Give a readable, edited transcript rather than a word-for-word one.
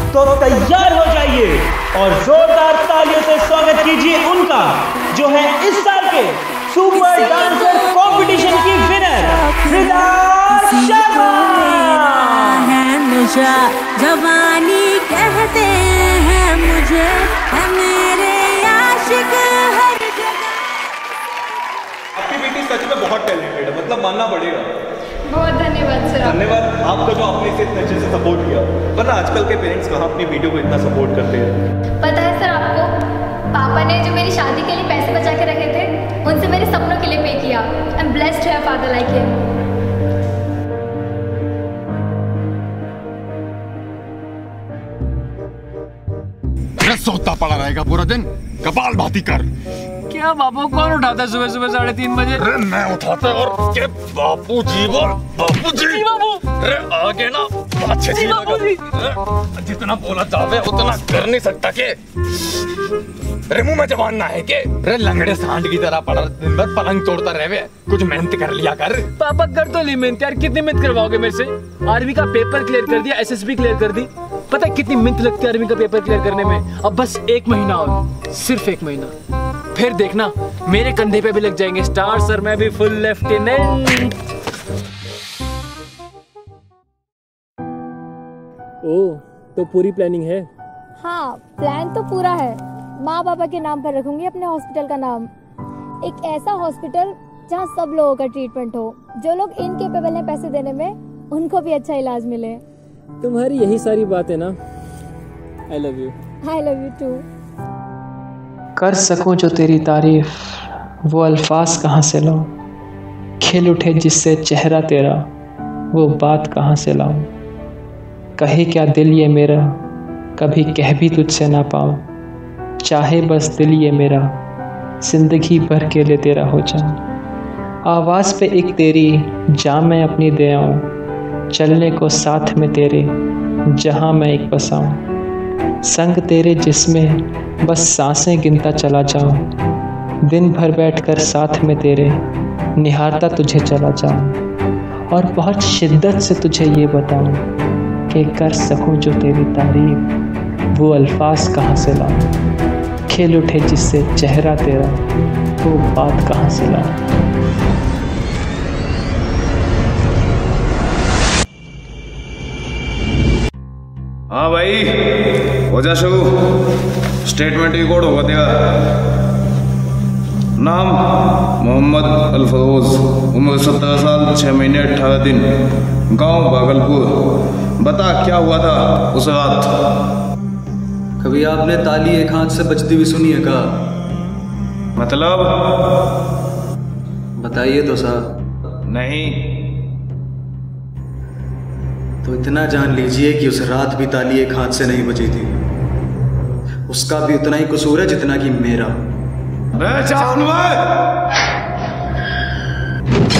तो तैयार हो जाइए और जोरदार तालियों से स्वागत कीजिए उनका, जो है इस साल के सुपर डांसर कंपटीशन की विनर जवानी कहते हैं मुझे, है मेरे आशिक हर जगह। आपकी बेटी सच में बहुत टैलेंटेड है, मतलब मानना पड़ेगा। बहुत धन्यवाद सर। धन्यवाद आपका जो आपने इसे इतने अच्छे से सपोर्ट किया, वरना आजकल के पेरेंट्स कहाँ अपनी बेटियों को इतना सपोर्ट करते हैं। पता है सर आपको, पापा ने जो मेरी शादी के लिए पैसे बचा के रखे थे, उनसे मेरे सपनों के लिए पे किया। I am blessed to have father like him. सोता पड़ा रहेगा पूरा दिन, कपाल भाती कर। क्या बापू, कौन उठाता है सुबह सुबह 3:30 बजे? अरे मैं उठाता और के बापू जी बोल, बापू जी बाबू। अरे आगे ना अच्छे जी बाबू जी, जितना बोला जावे उतना कर नहीं सकता के। अरे मुंह में जवान ना है के? अरे लंगड़े सांड की तरह पड़ा दिन भर पलंग तोड़ता रहे, कुछ मेहनत कर लिया कर। पापा कर तो ली मेहनत यार, कितनी मेहनत करवाओगे मेरे से? आर्मी का पेपर क्लियर कर दिया, एसएसबी क्लियर कर दी। पता है कितनी मेहनत लगती है आर्मी का पेपर क्लियर करने में? अब बस 1 महीना और, सिर्फ 1 महीना, फिर देखना मेरे कंधे पे भी लग जाएंगे स्टार सर, मैं भी फुल लेफ्टिनेंट। ओह, तो पूरी प्लानिंग है? हाँ, प्लान तो पूरा है। माँ पापा के नाम पर रखूंगी अपने हॉस्पिटल का नाम। एक ऐसा हॉस्पिटल जहाँ सब लोगों का ट्रीटमेंट हो, जो लोग इनकेपेबल हैं पैसे देने में, उनको भी अच्छा इलाज मिले। तुम्हारी यही सारी बात है ना? I love you. I love you too. कर सकूं जो तेरी तारीफ, वो अल्फाज कहाँ से लाऊं? खिल उठे जिससे चेहरा तेरा, वो बात कहाँ से लाऊं? कहे क्या दिल ये मेरा, कभी कह भी तुझसे ना पाऊं। चाहे बस दिल ये मेरा, जिंदगी भर के लिए तेरा हो जाऊं। आवाज़ पे एक तेरी, जा मैं अपनी दे आऊं। चलने को साथ में तेरे, जहाँ मैं एक बसाऊं। संग तेरे जिसमें बस सांसें गिनता चला जाऊं। दिन भर बैठकर साथ में तेरे, निहारता तुझे चला जाऊं। और बहुत शिद्दत से तुझे ये बताऊं कि कर सकूं जो तेरी तारीफ, वो अल्फाज कहाँ से लाऊं? खिल उठे जिससे चेहरा तेरा, वो बात कहाँ से लाऊं? हाँ भाई, हो जा शुरू। स्टेटमेंट रिकॉर्ड होगा तेरा। नाम मोहम्मद अल-फरोज, उम्र 17 साल 6 महीने 18 दिन, गांव भागलपुर। बता क्या हुआ था उस रात? कभी आपने ताली एक हाथ से बजती हुई सुनी है क्या? मतलब बताइए तो साहब। नहीं तो इतना जान लीजिए कि उस रात भी ताली एक हाथ से नहीं बजी थी। उसका भी उतना ही कसूर है जितना कि मेरा। मैं